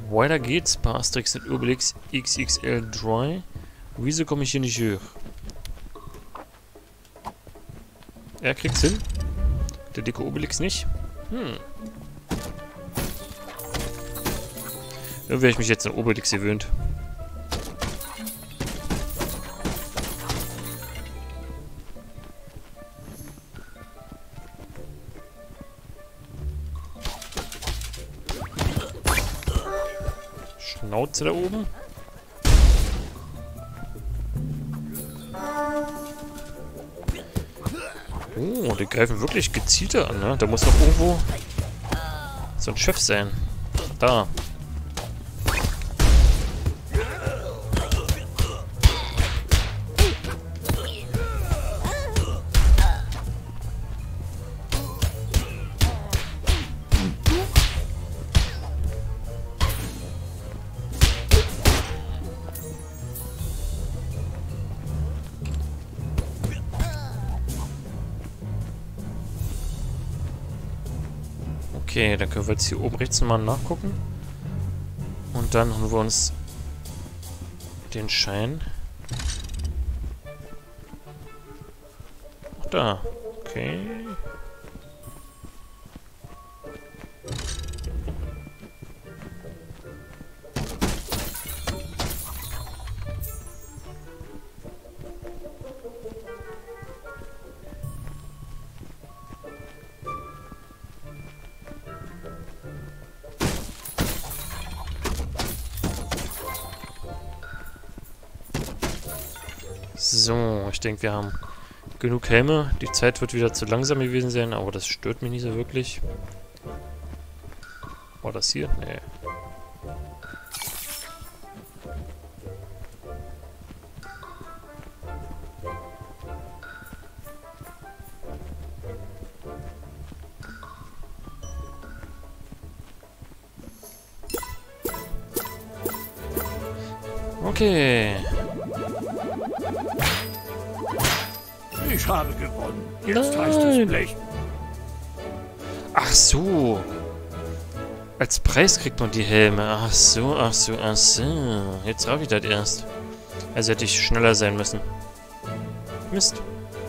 Weiter geht's bei Asterix und Obelix XXL Dry. Wieso komme ich hier nicht hoch? Er kriegt's hin. Der dicke Obelix nicht. Irgendwie habe ich mich jetzt an Obelix gewöhnt. Schnauze da oben. Oh, die greifen wirklich gezielter an, ne? Da muss doch irgendwo so ein Chef sein. Da. Okay, dann können wir jetzt hier oben rechts nochmal nachgucken. Und dann holen wir uns den Schein. Ach, da. Okay. So, ich denke, wir haben genug Helme. Die Zeit wird wieder zu langsam gewesen sein, aber das stört mich nicht so wirklich. War das hier? Nee. Okay. Ich habe gewonnen. Jetzt heißt es Blech. Ach so. Als Preis kriegt man die Helme. Ach so, ach so, ach so. Jetzt raff ich das erst. Also hätte ich schneller sein müssen. Mist.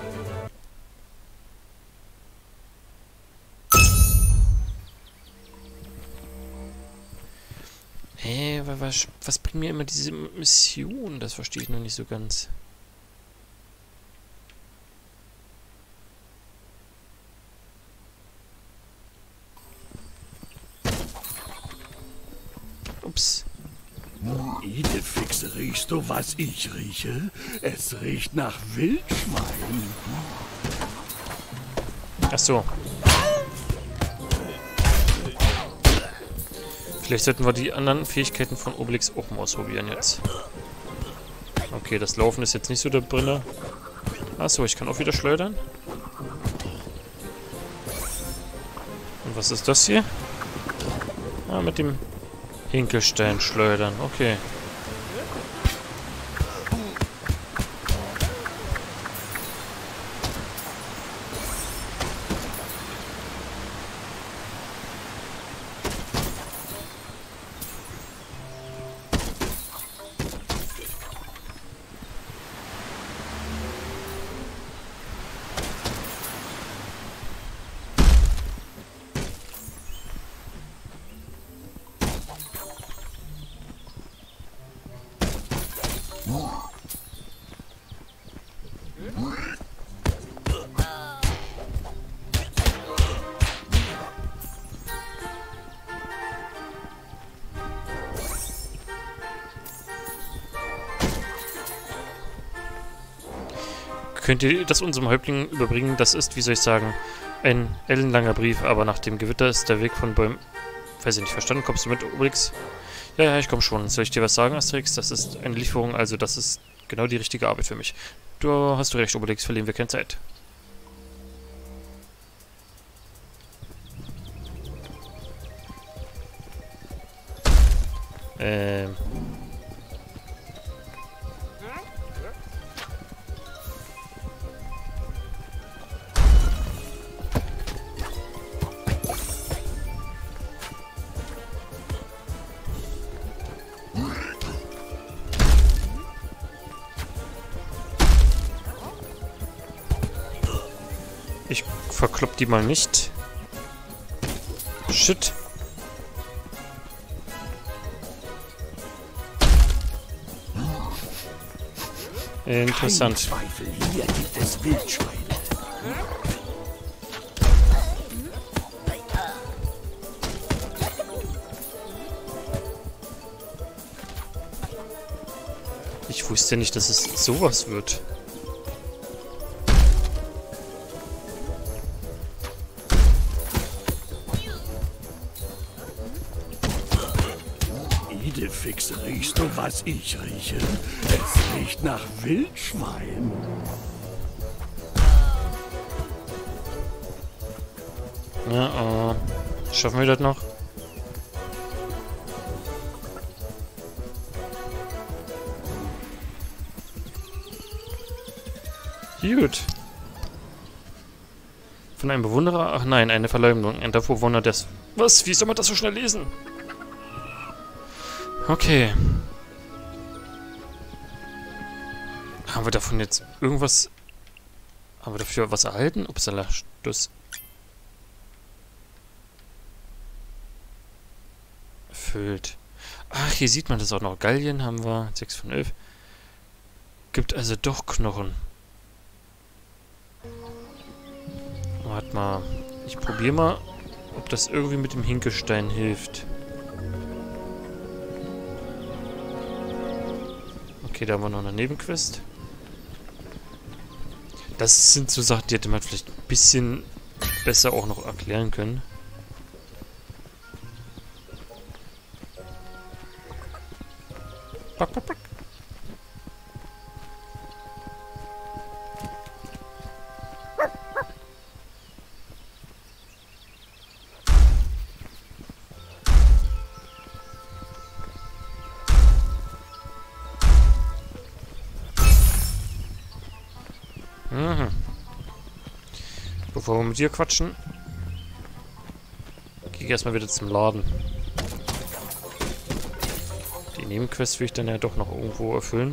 Hä, was bringt mir immer diese Mission? Das verstehe ich noch nicht so ganz. Ups. Idefix, riechst du, was ich rieche? Es riecht nach Wildschwein. Ach so. Vielleicht sollten wir die anderen Fähigkeiten von Obelix auch mal ausprobieren jetzt. Okay, das Laufen ist jetzt nicht so der Bringer. Achso, ich kann auch wieder schleudern. Und was ist das hier? Ah, mit dem Hinkelstein schleudern. Okay. Könnt ihr das unserem Häuptling überbringen? Das ist, wie soll ich sagen, ein ellenlanger Brief, aber nach dem Gewitter ist der Weg von Bäumen... Weiß ich nicht, verstanden? Kommst du mit, Obelix? Ja, ja, ich komm schon. Soll ich dir was sagen, Asterix? Das ist eine Lieferung, also das ist genau die richtige Arbeit für mich. Du hast recht, Obelix, verlieren wir keine Zeit. verkloppt die mal nicht. Shit. Interessant. Kein Zweifel, hier gibt es Wildschweine. Ich wusste nicht, dass es sowas wird. Idefix, riechst du, was ich rieche? Es riecht nach Wildschwein. Ja, schaffen wir das noch? Gut. Von einem Bewunderer? Ach nein, eine Verleumdung. Ein davor wundert das. Was? Wie soll man das so schnell lesen? Okay. Haben wir davon jetzt irgendwas... Haben wir dafür was erhalten? Upsala, Stuss. Erfüllt. Ach, hier sieht man das auch noch. Gallien haben wir. 6 von 11. Gibt also doch Knochen. Warte mal. Ich probiere mal, ob das irgendwie mit dem Hinkelstein hilft. Okay, da haben wir noch eine Nebenquest. Das sind so Sachen, die hätte man vielleicht ein bisschen besser auch noch erklären können. Back, back, back. Mhm. Bevor wir mit dir quatschen, gehe ich erstmal wieder zum Laden. Die Nebenquest will ich dann ja doch noch irgendwo erfüllen.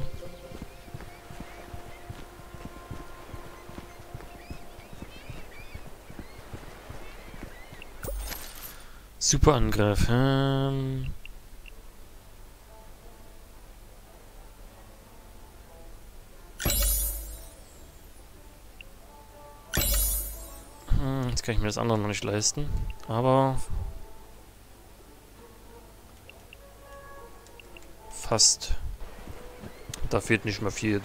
Superangriff. Jetzt kann ich mir das andere noch nicht leisten. Aber fast. Da fehlt nicht mehr viel.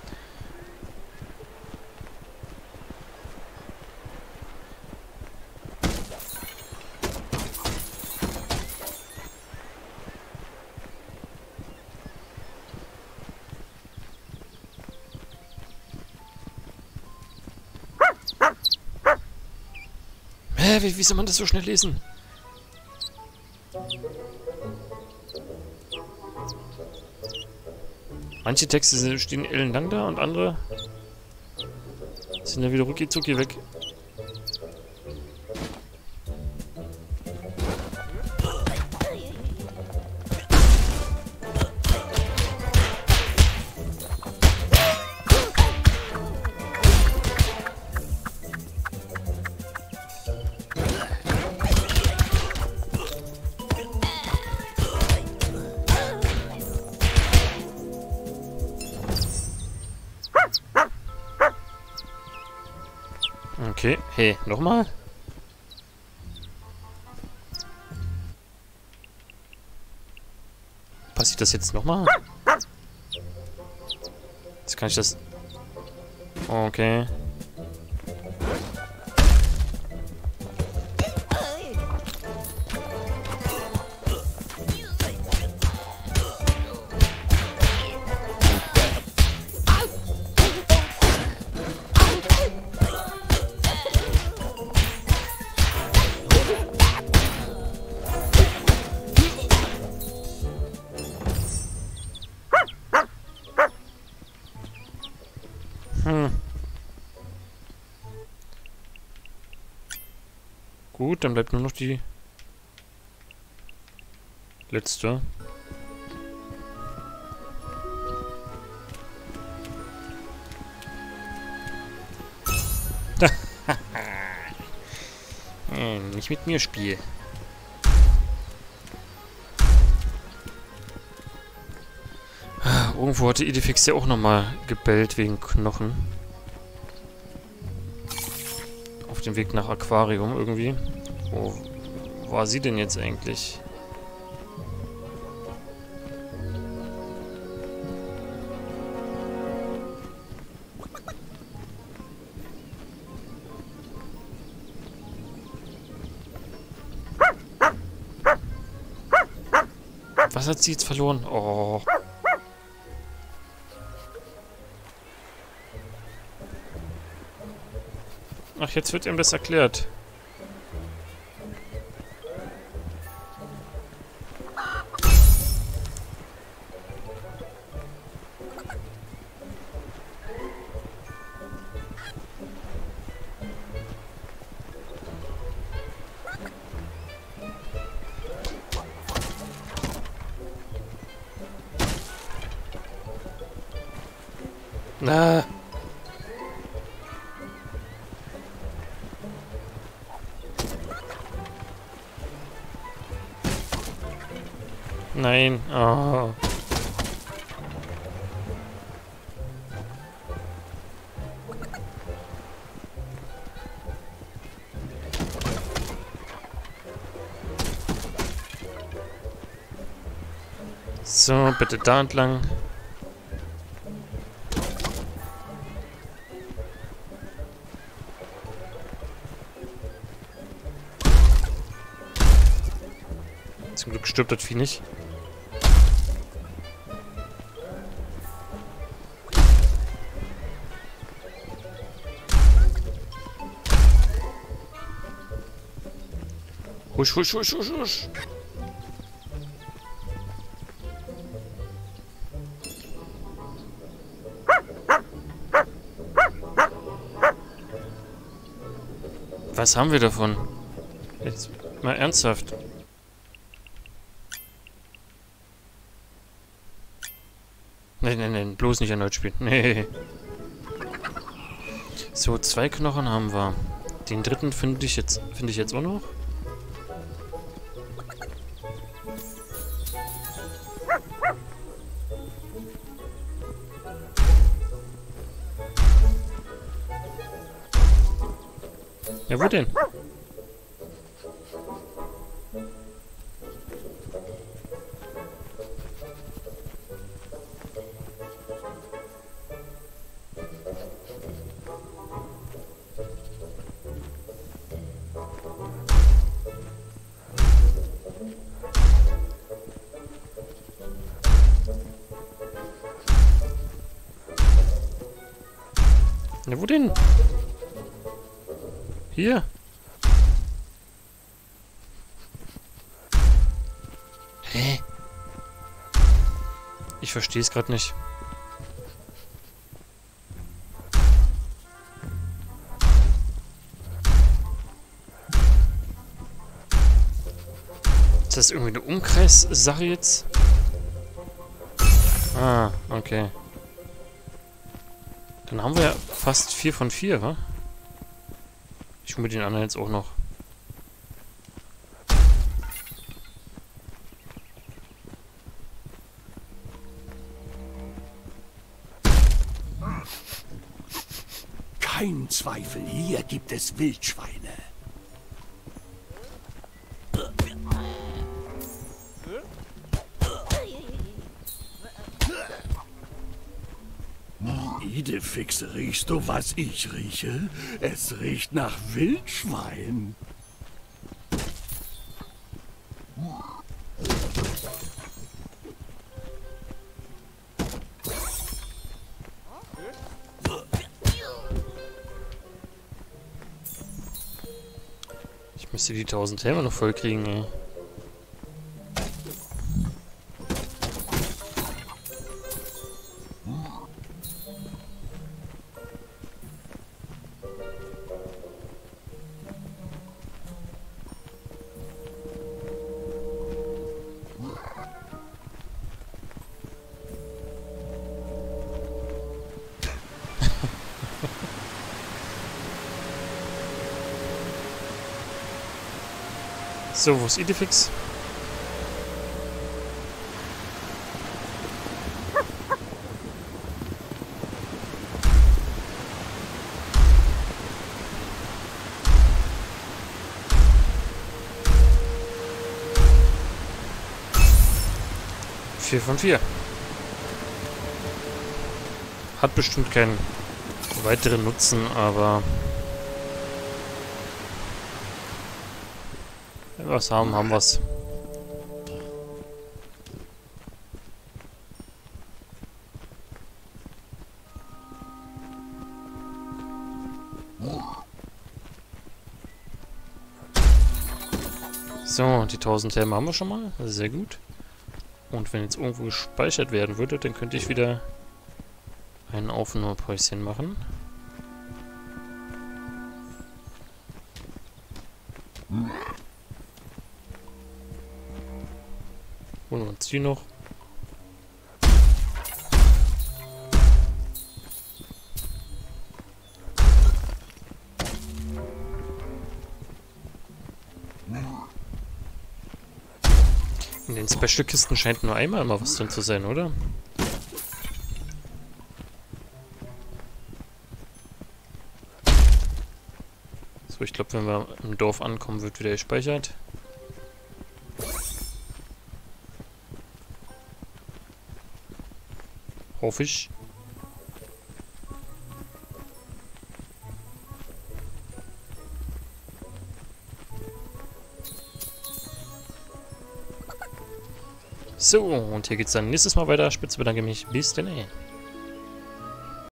Hä, wie soll man das so schnell lesen? Manche Texte stehen ellenlang da und andere sind ja wieder rucki-zucki weg. Okay, hey, nochmal? Passiert das jetzt nochmal? Jetzt kann ich das... Okay. Gut, dann bleibt nur noch die letzte. Nicht mit mir, Spiel. Irgendwo hatte Idefix ja auch nochmal gebellt wegen Knochen. Auf dem Weg nach Aquarium irgendwie. Wo war sie denn jetzt eigentlich? Was hat sie jetzt verloren? Oh. Ach, jetzt wird ihm das erklärt. Na. Nein. Oh. So, bitte da entlang. Zum Glück stirbt das Vieh nicht. Husch, husch, husch, husch, husch. Was haben wir davon? Jetzt mal ernsthaft. Nein, bloß nicht erneut spielen. Nee. So, 2 Knochen haben wir. Den dritten finde ich jetzt auch noch. Ja, wo denn? Ja, wo denn? Hier. Hä? Ich verstehe es gerade nicht. Ist das irgendwie eine Umkreissache jetzt? Ah, okay. Dann haben wir ja fast 4 von 4, wa? Ich hole mir den anderen jetzt auch noch. Kein Zweifel, hier gibt es Wildschweine. Idefix, riechst du, was ich rieche? Es riecht nach Wildschwein. Ich müsste die 1000 Helme noch voll kriegen, ey. So, wo ist Idefix? Vier von 4. Hat bestimmt keinen weiteren Nutzen, aber wenn wir was haben, haben wir es. So, die 1000 Therme haben wir schon mal. Sehr gut. Und wenn jetzt irgendwo gespeichert werden würde, dann könnte ich wieder ein Aufnahmepäuschen machen. Holen wir uns die noch. In den Special-Kisten scheint nur einmal mal was drin zu sein, oder? So, ich glaube, wenn wir im Dorf ankommen, wird wieder gespeichert. Hoffe ich. So, und hier geht's dann nächstes Mal weiter. Spitze bedanke mich. Bis dann.